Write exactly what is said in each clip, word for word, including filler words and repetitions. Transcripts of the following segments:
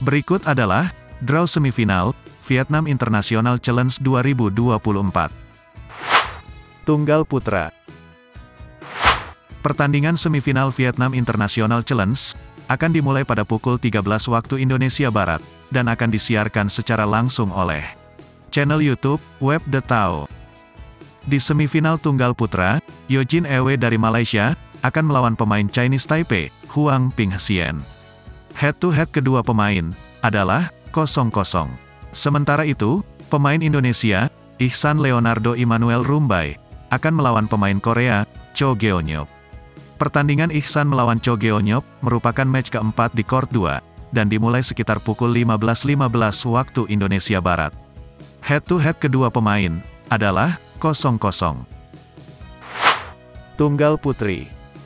Berikut adalah draw semifinal Vietnam International Challenge dua ribu dua puluh empat. Tunggal putra. Pertandingan semifinal Vietnam International Challenge akan dimulai pada pukul tiga belas waktu Indonesia Barat dan akan disiarkan secara langsung oleh channel YouTube Web The Tao. Di semifinal tunggal putra, Yojin Ewe dari Malaysia akan melawan pemain Chinese Taipei, Huang Pingxian. Head-to-head kedua pemain adalah kosong kosong. Sementara itu, pemain Indonesia, Ihsan Leonardo Immanuel Rumbai, akan melawan pemain Korea, Cho Geonyop. Pertandingan Ihsan melawan Cho Geonyop merupakan match keempat di court dua, dan dimulai sekitar pukul lima belas lima belas waktu Indonesia Barat. Head-to-head kedua pemain adalah kosong kosong. Tunggal putri.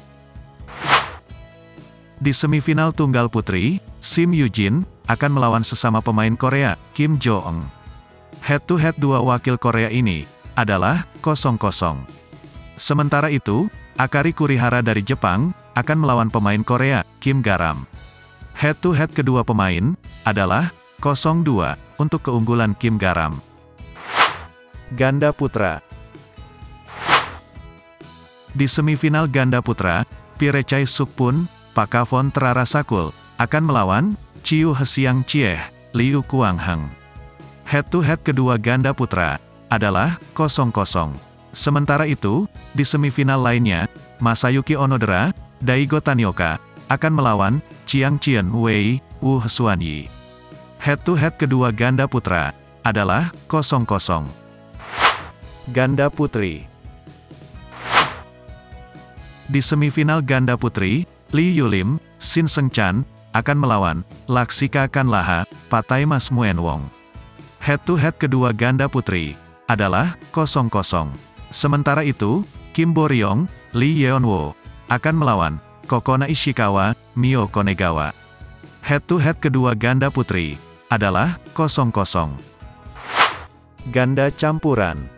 Di semifinal tunggal putri, Sim Yujin akan melawan sesama pemain Korea, Kim Jo-eung. Head-to-head dua wakil Korea ini adalah kosong kosong. Sementara itu, Akari Kurihara dari Jepang akan melawan pemain Korea, Kim Garam. Head-to-head kedua pemain adalah kosong dua untuk keunggulan Kim Garam. Ganda putra. Di semifinal ganda putra, Pirechai Sukpun, Pakavon Trarasakul akan melawan Chiu Hsiang Chieh, Liu Kuang-heng. Head-to-head kedua ganda putra adalah kosong kosong. Sementara itu, di semifinal lainnya, Masayuki Onodera, Daigo Tanioka akan melawan Chiang Chien Wei, Wu Hsuanyi. Head-to-head kedua ganda putra adalah kosong kosong. Ganda putri. Di semifinal ganda putri, Lee Yulim, Shin Seung-chan akan melawan Laksika Kanlaha, Pataimas Muenwong. Head-to-head kedua ganda putri adalah kosong kosong. Sementara itu, Kim Boryong, Lee Yeonwo akan melawan Kokona Ishikawa, Mio Konegawa. Head-to-head kedua ganda putri adalah kosong kosong. Ganda campuran.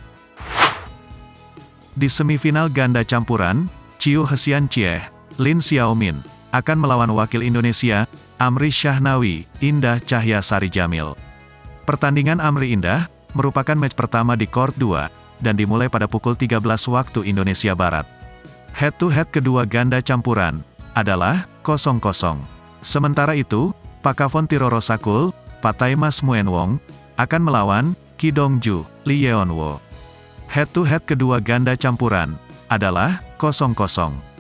Di semifinal ganda campuran, Chiu Hsian Chieh, Lin Xiaomin akan melawan wakil Indonesia, Amri Syahnawi, Indah Cahya Sari Jamil. Pertandingan Amri Indah merupakan match pertama di court dua, dan dimulai pada pukul tiga belas waktu Indonesia Barat. Head-to-head kedua ganda campuran adalah kosong kosong. Sementara itu, Pakavon Tirorosakul, Pataimas Muenwong akan melawan Ki Dongju, Lee Yeonwo. Head-to-head kedua ganda campuran adalah kosong kosong.